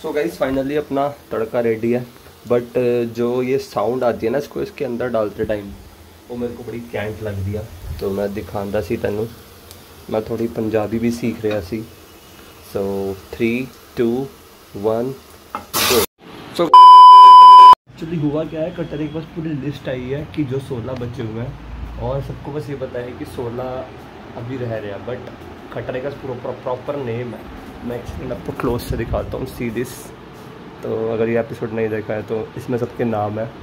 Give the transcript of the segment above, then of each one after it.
So guys finally अपना तड़का ready है, but जो ये साउंड आती है ना इसको इसके अंदर डालते टाइम वो मेरे को बड़ी कैंट लग दिया। तो मैं दिखांदा सी तैनू, मैं थोड़ी पंजाबी भी सीख रहा सी। सो 3 2 1 गो। सो एक्चुअली हुआ क्या है, कटरे के पास पूरी लिस्ट आई है कि जो 16 बच्चे हुए हैं और सबको बस ये पता है कि 16 अभी रह रहे हैं, बट कटरे का प्रॉपर नेम है। मैं एक्चुअली आपको क्लोज से दिखाता हूँ, सी दिस। तो अगर ये एपिसोड नहीं देखा है तो इसमें सबके नाम है।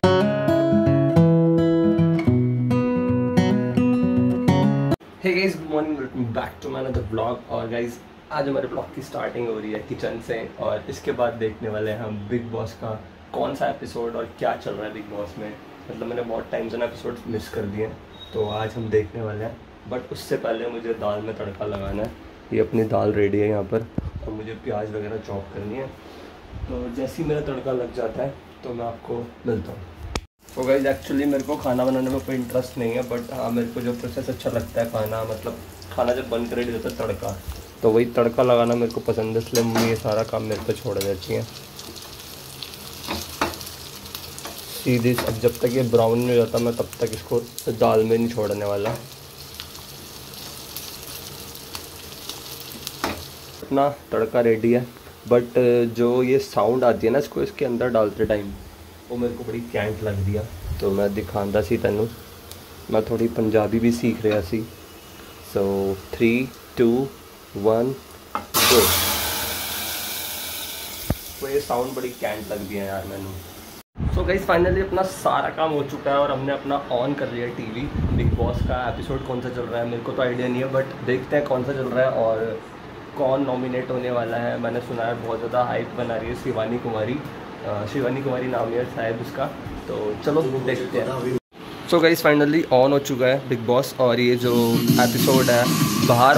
Hey guys, good morning, welcome back to my another vlog. और गाइस आज हमारे ब्लॉग की स्टार्टिंग हो रही है किचन से, और इसके बाद देखने वाले हैं हम बिग बॉस का कौन सा एपिसोड और क्या चल रहा है बिग बॉस में। मतलब मैंने बहुत टाइम से ना एपिसोड मिस कर दिए हैं, तो आज हम देखने वाले हैं। बट उससे पहले मुझे दाल में तड़का लगाना है। ये अपनी दाल रेडी है यहाँ पर, और मुझे प्याज वगैरह चॉप करनी है। तो जैसे ही मेरा तड़का लग जाता है तो मैं आपको मिलता हूँ। तो गाइस एक्चुअली मेरे को खाना बनाने में कोई इंटरेस्ट नहीं है, बट हाँ मेरे को जो प्रोसेस अच्छा लगता है खाना, मतलब खाना जब बन कर रेडी होता है तड़का, तो वही तड़का लगाना मेरे को पसंद है। इसलिए मम्मी ये सारा काम मेरे पे छोड़ देती हैं। सीधी अब जब तक ये ब्राउन नहीं हो जाता मैं तब तक इसको दाल में नहीं छोड़ने वाला। अपना तड़का रेडी है, बट जो ये साउंड आती है ना इसको इसके अंदर डालते टाइम वो मेरे को बड़ी कैंट लग दिया। तो मैं दिखांदा सी तैनू, मैं थोड़ी पंजाबी भी सीख रहा सी। सो 3 2 1 गो। तो ये साउंड बड़ी कैंट लग दी है यार मैनू। सो गाइस फाइनली अपना सारा काम हो चुका है और हमने अपना ऑन कर लिया टीवी। बिग बॉस का एपिसोड कौन सा चल रहा है मेरे को तो आइडिया नहीं है, बट देखते हैं कौन सा चल रहा है और कौन नॉमिनेट होने वाला है। मैंने सुना है बहुत ज़्यादा हाइप बना रही है शिवानी कुमारी नाम है शायद उसका। तो चलो देखते हैं। सो गाइस फाइनली ऑन हो चुका है बिग बॉस, और ये जो एपिसोड है बाहर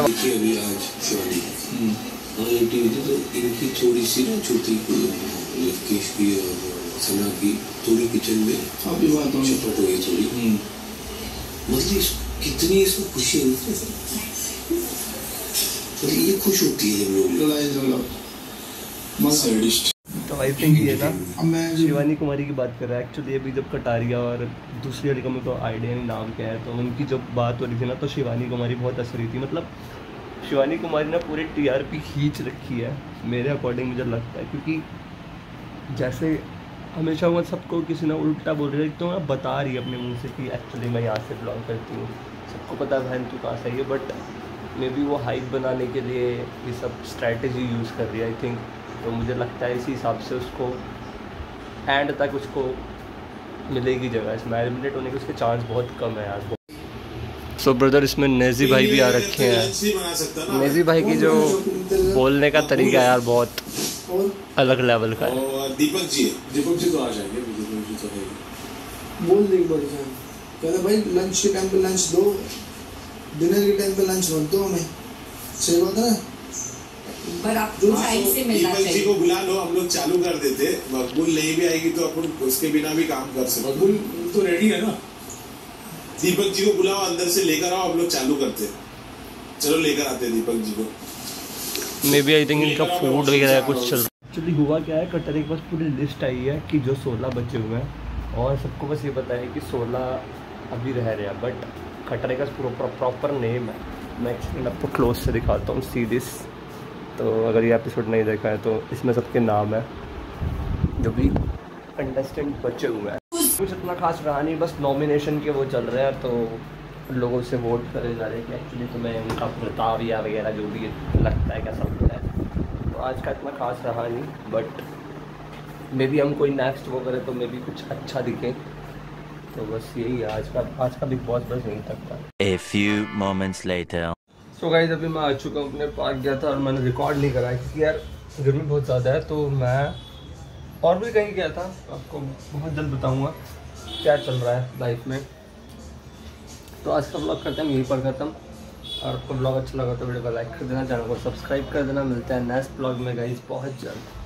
इनकी थोड़ी सी ना छोटी लवकेश की और सना की थोड़ी किचन में चपट हो गई थोड़ी। मतलब कितनी इसको खुशी होती है, ये खुश होती है लोग। तो आई थिंक ये ना शिवानी कुमारी की बात कर रहा है। एक्चुअली अभी जब कटारिया और दूसरी लड़की का मेरे को आइडिया नहीं नाम क्या है, तो उनकी जब बात हो रही थी ना तो शिवानी कुमारी बहुत हंस रही थी। मतलब शिवानी कुमारी ने पूरी TRP खींच रखी है मेरे अकॉर्डिंग, मुझे लगता है। क्योंकि जैसे हमेशा वो सबको किसी ने उल्टा बोल रही है, तो मैं बता रही है अपने मुंह से कि एक्चुअली मैं यहाँ से बिलोंग करती हूँ, सबको पता है बहन तू कहाँ से है। बट मे बी वो हाइप बनाने के लिए ये सब स्ट्रैटेजी यूज़ कर रही है आई थिंक। तो मुझे लगता है इसी हिसाब से उसको एंड तक उसको मिलेगी जगह। इसमें एलिमिनेट होने के उसके चांस बहुत कम है यार। सो ब्रदर इसमें नेजी भाई भी आ रखे हैं। नेजी भाई की जो बोलने का तरीका यार बहुत अलग लेवल का है। और दीपक जी तो आ जाएंगे। बोल देंगे बड़ी जान, कहते भाई लंच के टाइम पे लंच दो, डिनर के टाइम पे लंच मत दो हमें। सही बात है ना, पर आपको टाइम से मिलना चाहिए। दीपक जी को बुला लो, हम लोग चालू कर देते। मकबूल नहीं भी आएगी तो अपन उसके बिना भी काम कर सकते। मकबूल तो रेडी है ना, दीपक जी को बुलाओ, अंदर से लेकर आओ, हम लोग चालू करते। चलो लेकर आते हैं दीपक जी को। मे बी आई थिंक इनका फूड वगैरह कुछ चल रहा है। एक्चुअली हुआ क्या है, कटरे के पास पूरी लिस्ट आई है कि जो 16 बच्चे हुए हैं और सबको बस ये पता है कि 16 अभी रह रहे हैं, बट कटरे का प्रॉपर नेम है। मैं एक्चुअली आपको क्लोज से दिखाता हूँ, सी दिस। तो अगर ये एपिसोड नहीं देखा है तो इसमें सबके नाम है जो भी कंटेस्टेंट बचे हुए हैं। कुछ इतना खास रहा नहीं, बस नॉमिनेशन के वो चल रहे हैं, तो लोगों से वोट करे जा रहे हैं कि एक्चुअली तुम्हें उनका प्रताप या वगैरह जो भी लगता है कैसा लगता है। तो आज का इतना खास रहा नहीं, बट मे बी हम कोई नेक्स्ट वो करें तो मे बी कुछ अच्छा दिखे। तो बस यही है आज का बिग बॉस, बस यहीं तक था। A few moments later. So guys अभी मैं आ चुका हूँ अपने पार्क गया था और मैंने रिकॉर्ड नहीं करा क्योंकि यार गर्मी बहुत ज़्यादा है। तो मैं और भी कहीं गया था, आपको बहुत जल्द बताऊँगा क्या चल रहा है लाइफ में। तो आज का ब्लॉग करते हैं यहीं पर ख़त्म। और आपको ब्लॉग अच्छा लगा तो वीडियो को लाइक कर देना, चैनल को सब्सक्राइब कर देना। मिलते हैं नेक्स्ट ब्लॉग में गाइस बहुत जल्द।